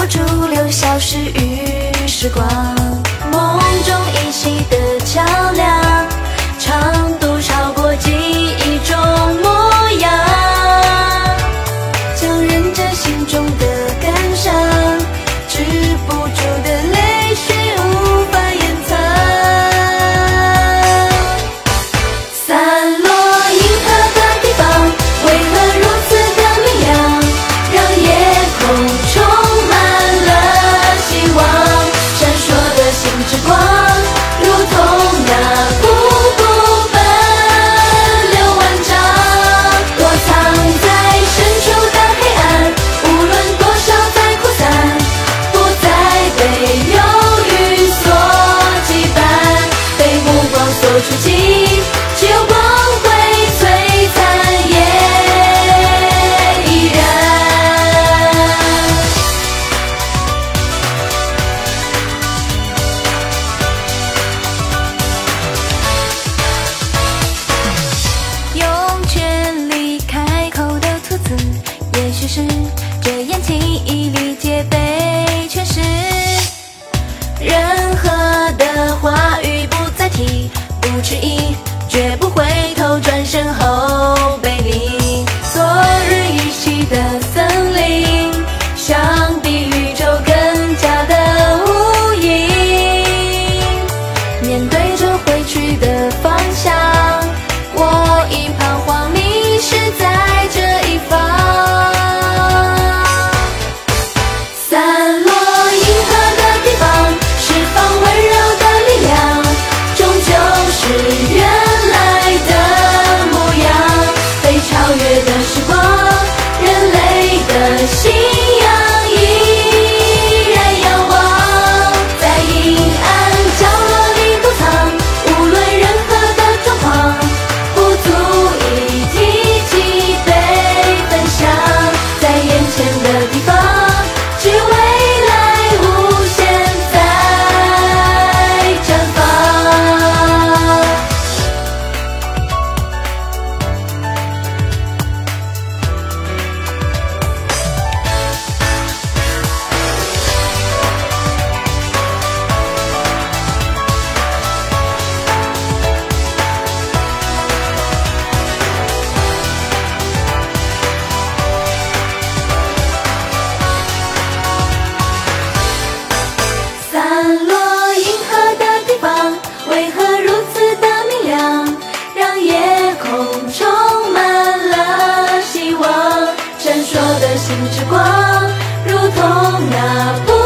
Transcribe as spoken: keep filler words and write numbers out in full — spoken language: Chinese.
不住留消失于时光。梦中依稀的桥梁，长度超过记忆中模样，强忍着心中的感伤，止不住的泪水无法掩藏。散落银河的地方，为何如此的明亮，让夜空充满了希望。闪烁的星之光，如同那瀑布奔流万丈，躲藏在深处的黑暗，无论多少再扩散，不再被忧郁所羁绊，被目光所触及，只有光辉璀璨也依然。用全力开口的吐字，也许是这样轻易理解被诠释。任何的话语不再提，不迟疑，绝不回头，转身后背离。昨日依稀的森林，相比宇宙更加的无垠。面对着回去的方向，我已彷徨迷失在这一方。散落银河的地方，释放温柔的力量，终究是原来的模样。被超越的时光，人类的信仰依然遥望，在阴暗角落里躲藏，无论任何的状况，不足以提起被分享。在眼前的地方，只有未来无限在绽放。散落银河的地方，为何如此的明亮，让夜空充满了希望。闪烁的星之光，如同那瀑